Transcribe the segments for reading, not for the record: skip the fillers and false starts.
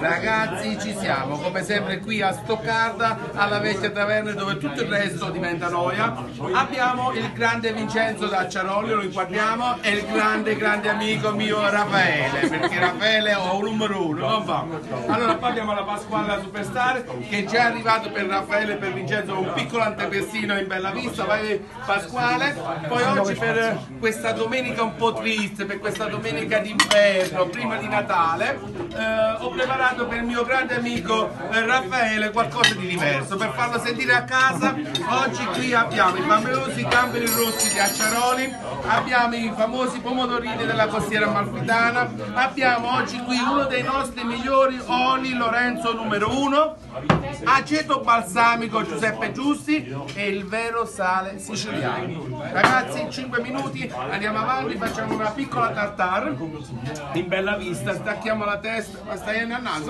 Ragazzi, ci siamo come sempre qui a Stoccarda, alla vecchia taverna dove tutto il resto diventa noia. Abbiamo il grande Vincenzo da Acciaroli, lo inquadriamo, e il grande amico mio Raffaele, perché Raffaele è un numero uno, non va. Allora qua abbiamo la Pasquale Superstar che è già arrivato per Raffaele e per Vincenzo, un piccolo antepestino in bella vista. Vai Pasquale. Poi oggi per questa domenica un po' triste, per questa domenica d'inverno, prima di Natale, ho preparato per il mio grande amico Raffaele qualcosa di diverso, per farlo sentire a casa. Oggi qui abbiamo i famosi gamberi rossi di Acciaroli, abbiamo i famosi pomodorini della costiera amalfitana, abbiamo oggi qui uno dei nostri migliori oli Lorenzo numero 1, aceto balsamico Giuseppe Giusti e il vero sale siciliano. Ragazzi, 5 minuti, andiamo avanti, facciamo una piccola tartare in bella vista, stacchiamo la testa, stai al naso,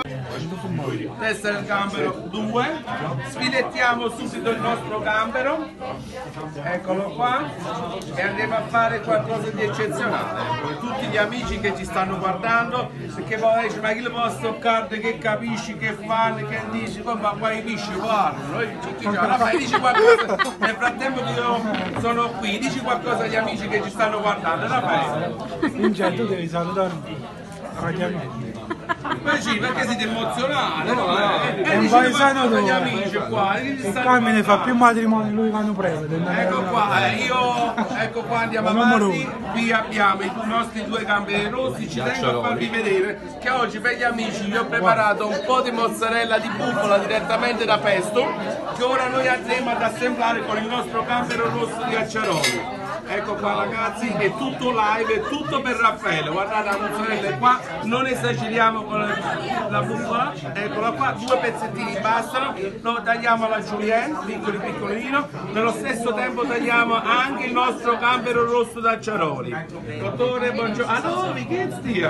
testa del gambero 2, sfilettiamo subito il nostro gambero, eccolo qua, e andiamo a fare qualcosa di eccezionale per tutti gli amici che ci stanno guardando, perché poi dice: ma chi lo può stoccare, che capisci, che fanno, che dici, ma qua i pesci parlano, dici qualcosa nel frattempo che io sono qui, dici qualcosa agli amici che ci stanno guardando. Raffaele, Vincenzo, devi salutare agli amici. beh sì, perché siete emozionati, È un paesano gli tuo. amici qua, Il Carmine fa più matrimoni lui che hanno preso. ecco qua, ecco qua, andiamo avanti. Qui abbiamo i nostri due gamberi rossi. Ci tengo a farvi vedere che oggi per gli amici vi ho preparato un po' di mozzarella di bufala direttamente da Pesto, che ora noi andremo ad assemblare con il nostro gambero rosso di Acciaroli. Ecco qua ragazzi, è tutto live, è tutto per Raffaele. Guardate, la mozzarella è qua, non esageriamo con la bufala, eccola qua, 2 pezzettini bastano, lo tagliamo alla julienne, piccolino, nello stesso tempo tagliamo anche il nostro gambero rosso d'Acciaroli. Dottore, buongiorno. Allora, wie geht's dir?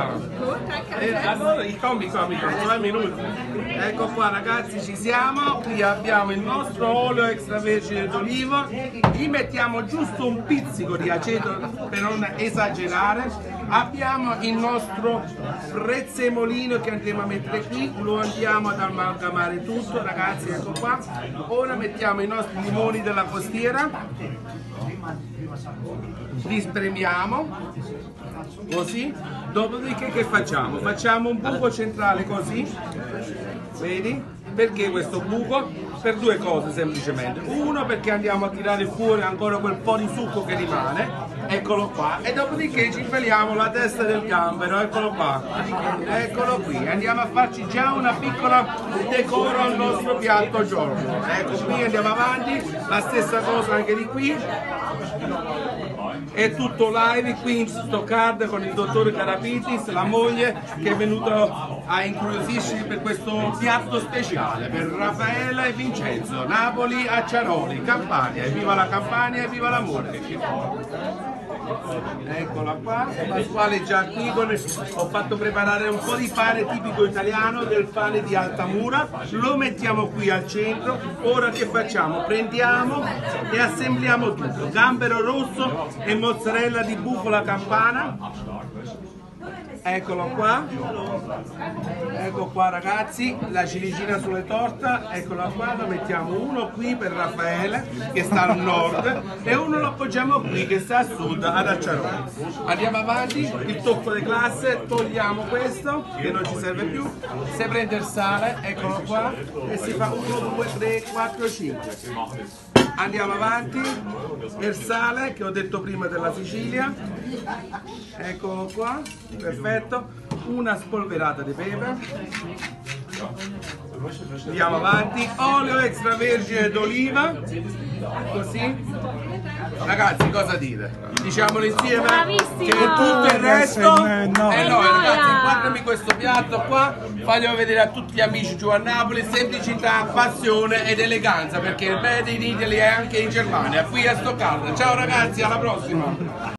Allora, ich komme, 2 minuti. Ecco qua ragazzi, ci siamo, qui abbiamo il nostro olio extravergine d'oliva, gli mettiamo giusto un pizzico di aceto per non esagerare, abbiamo il nostro prezzemolino che andremo a mettere qui, lo andiamo ad amalgamare tutto ragazzi, ecco qua. Ora mettiamo i nostri limoni della costiera, li spremiamo così, dopodiché che facciamo? Facciamo un buco centrale così, vedi? Perché questo buco? Per 2 cose semplicemente. Uno, perché andiamo a tirare fuori ancora quel po' di succo che rimane, eccolo qua, e dopodiché ci infiliamo la testa del gambero, eccolo qua, eccolo qui, andiamo a farci già una piccola decoro al nostro piatto giorno. Ecco qui, andiamo avanti, la stessa cosa anche di qui. È tutto live qui in Stoccarda con il dottor Carapitis, la moglie che è venuta a incuriosirci per questo piatto speciale per Raffaele e Vincenzo. Napoli, Acciaroli, Campania, evviva la Campania, evviva l'amore. Eccola qua, Pasquale già qui, ho fatto preparare un po' di pane tipico italiano, del pane di Altamura, lo mettiamo qui al centro. Ora che facciamo? Prendiamo e assembliamo tutto, gambero rosso e mozzarella di bufala campana, eccolo qua, ecco qua ragazzi, la ciliegina sulle torta, eccola qua, lo mettiamo uno qui per Raffaele che sta al nord e uno lo appoggiamo qui che sta a sud ad Acciaroli. Andiamo avanti, il tocco di classe, togliamo questo che non ci serve più, si prende il sale, eccolo qua, e si fa 1, 2, 3, 4, 5. Andiamo avanti, il sale che ho detto prima della Sicilia, eccolo qua, perfetto, una spolverata di pepe, andiamo avanti, olio extravergine d'oliva, così, ragazzi cosa dite? Diciamolo insieme che tutto il resto, no ragazzi, guardami questo piatto qua, faglielo vedere a tutti gli amici giù a Napoli, semplicità, passione ed eleganza, perché il Made in Italy è anche in Germania, qui a Stoccarda. Ciao ragazzi, alla prossima!